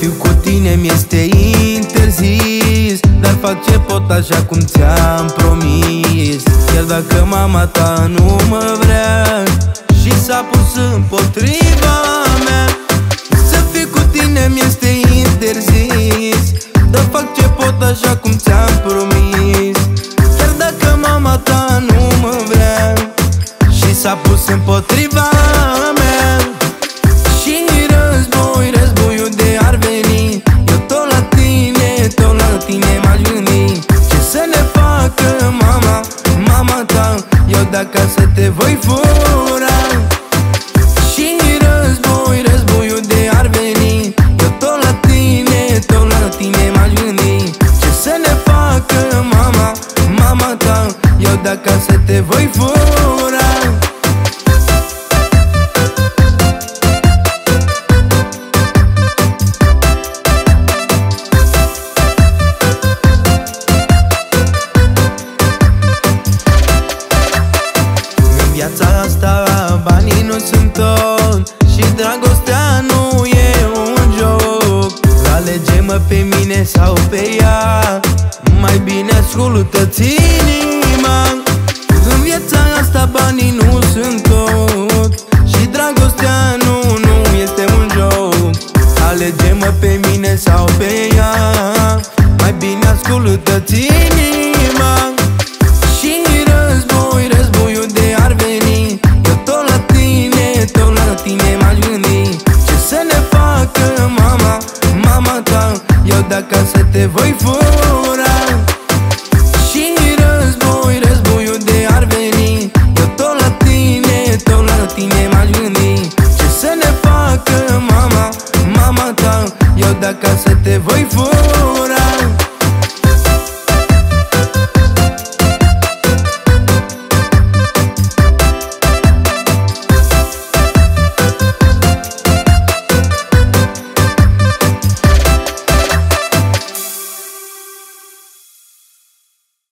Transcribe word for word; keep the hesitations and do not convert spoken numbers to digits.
fiu cu tine mi-este interzis, dar fac ce pot așa cum ți-am promis. Chiar dacă mama ta nu mă vrea și s-a pus împotriva mea, să fiu cu tine mi-este interzis, dar fac ce pot așa cum ți-am promis. Chiar dacă mama ta nu mă vrea și s-a pus împotriva mea, și război, războiul de ar veni, eu tot la tine, tot la tine m-aș gândi. Ce să ne facă mama, mama ta, eu de acasă te voi fura. Și război, războiul de ar veni, eu tot la tine, tot la tine m-aș gândi. Ce să ne facă mama, mama ta, eu de acasă te voi fura. Viața asta banii nu sunt tot și dragostea nu e un joc. Alege-mă pe mine sau pe ea, mai bine ascultă-ți inima. În viața asta banii nu sunt tot și dragostea nu, nu este un joc. Alege-mă pe mine sau pe ea, mai bine ascultă-ți inima. Și război, războiul de ar veni, eu tot la tine, tot la tine m-aș gândi. Ce să ne facă mama, mama ta, eu de acasă te voi fura. Și război, războiul de ar veni, eu tot la tine, tot la tine m-aș gândi. Ce să ne facă mama, mama ta, eu de acasă te voi fura.